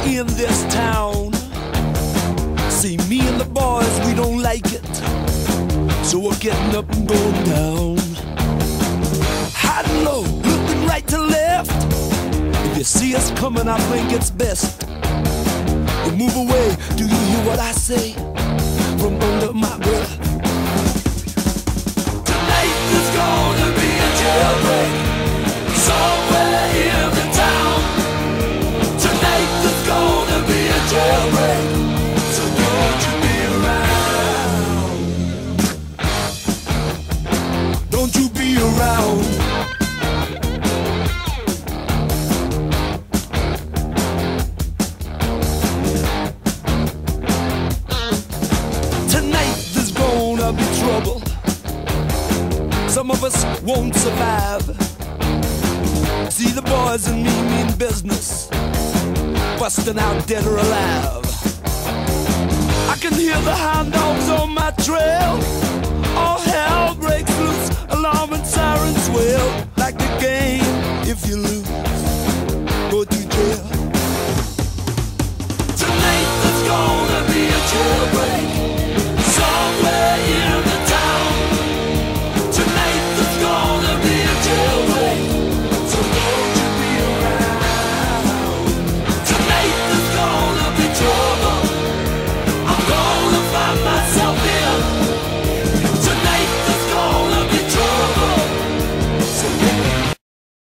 in this town. See, me and the boys, we don't like it, so we're getting up and going down. High and low, looking right to left. If you see us coming, I think it's best you move away. Do you hear what I say from under my breath? Tonight there's gonna be a jailbreak somewhere in the town. Tonight there's gonna be a jailbreak, so don't you be around. Don't you be around. Tonight there's gonna be trouble. Some of us won't survive. See, the boys and me mean business, busting out dead or alive. I can hear the hound dogs on my trail.